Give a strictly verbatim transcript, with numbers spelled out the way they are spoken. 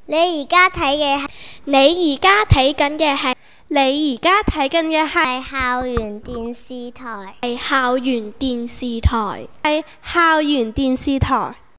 你而家睇嘅係你而家睇緊嘅係你而家睇緊嘅係係校園電視台。 係校園電視台。 係校園電視台。